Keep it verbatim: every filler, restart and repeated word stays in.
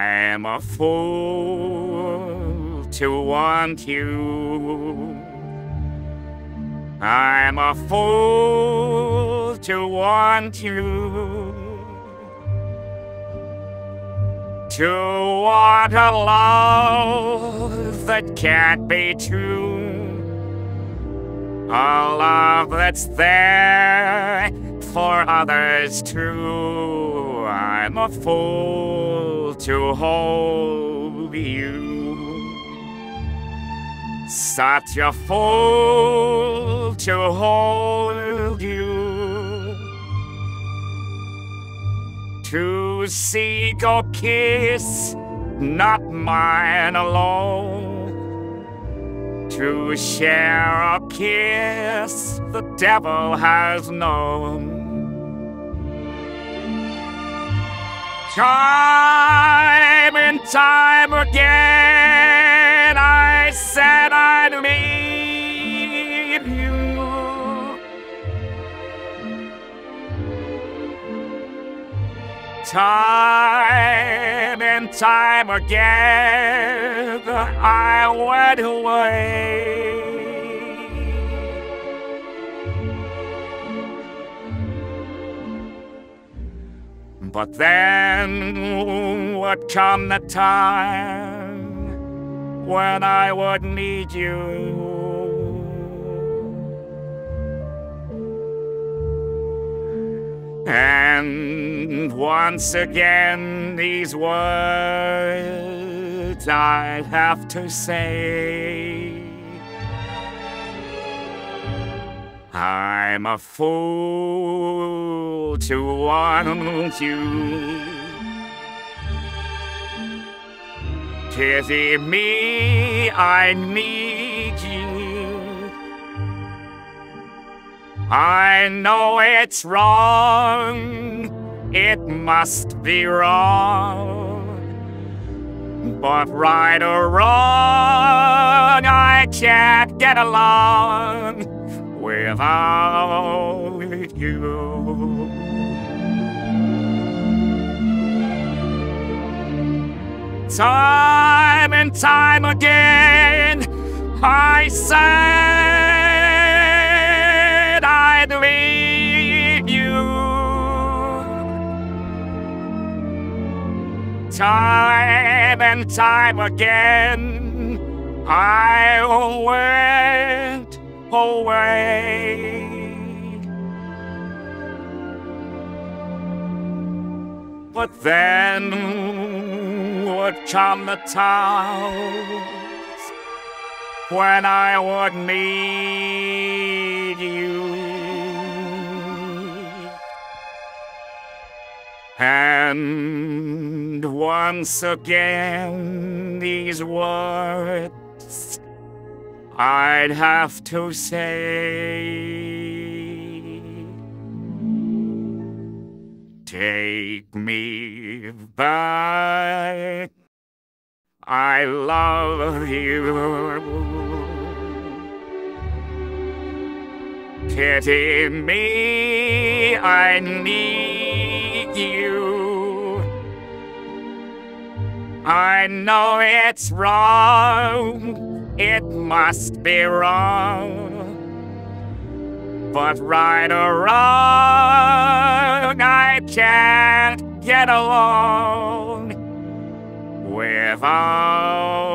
I'm a fool to want you. I'm a fool to want you. To want a love that can't be true. A love that's there for others too. I'm a fool to hold you. Such a fool to hold you. To seek a kiss, not mine alone. To share a kiss the devil has known. Time and time again I said I'd meet you. Time and time again I went away. But then would come the time when I would need you. And once again these words I'd have to say. I'm a fool to want you. Pity me, I need you. I know it's wrong, it must be wrong. But right or wrong, I can't get along without you. Time and time again I said I'd leave you. Time and time again I went away. But then would come the times when I would need you. And once again these words I'd have to say. Take me back, I love you. Pity me, I need you. I know it's wrong, it must be wrong. But right or wrong, I can't get along without